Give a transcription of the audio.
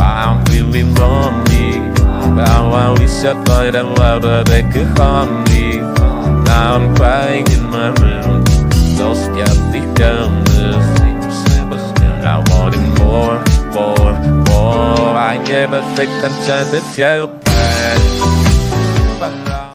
I'm feeling lonely. Now I wish I thought I loved her, they could harm me. Now I'm crying in my room, so scared deep down but still I wanted more. I never think I'm trying to tell back.